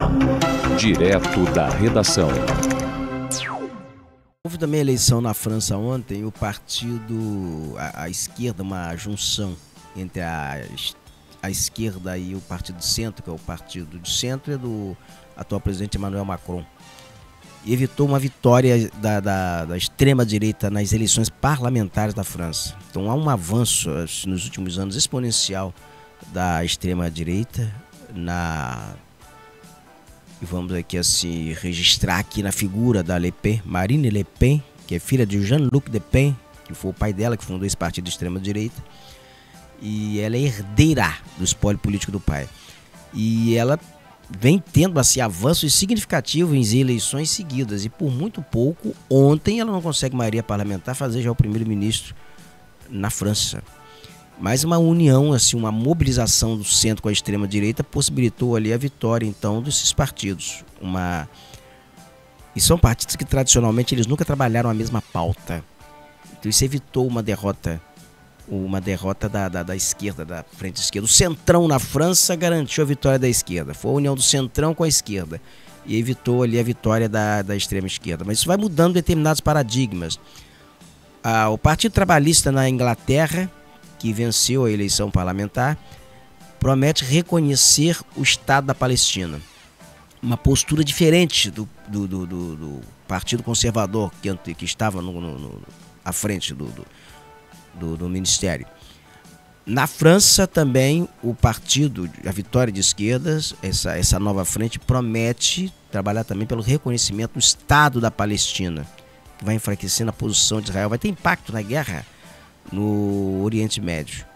Direto da redação. Houve também eleição na França ontem, o partido, a esquerda, uma junção entre a esquerda e o partido de centro, que é o partido de centro, é do atual presidente Emmanuel Macron. E evitou uma vitória da extrema-direita nas eleições parlamentares da França. Então há um avanço nos últimos anos exponencial da extrema-direita e vamos aqui assim registrar aqui na figura da Le Pen, Marine Le Pen, que é filha de Jean-Luc Le Pen, que foi o pai dela que fundou esse partido de extrema-direita. E ela é herdeira do espólio político do pai. E ela vem tendo assim, avanços significativos em eleições seguidas. E por muito pouco, ontem ela não consegue maioria parlamentar fazer já o primeiro-ministro na França. Mas uma união, assim, uma mobilização do centro com a extrema-direita possibilitou ali a vitória, então, desses partidos. E são partidos que, tradicionalmente, eles nunca trabalharam a mesma pauta. Então isso evitou uma derrota da esquerda, da frente esquerda. O centrão na França garantiu a vitória da esquerda. Foi a união do centrão com a esquerda. E evitou ali a vitória da extrema esquerda. Mas isso vai mudando determinados paradigmas. O Partido Trabalhista na Inglaterra, que venceu a eleição parlamentar, promete reconhecer o Estado da Palestina. Uma postura diferente do Partido Conservador que estava à frente do Ministério. Na França também o partido, a Vitória de Esquerdas, essa nova frente, promete trabalhar também pelo reconhecimento do Estado da Palestina, que vai enfraquecendo a posição de Israel, vai ter impacto na guerra no Oriente Médio.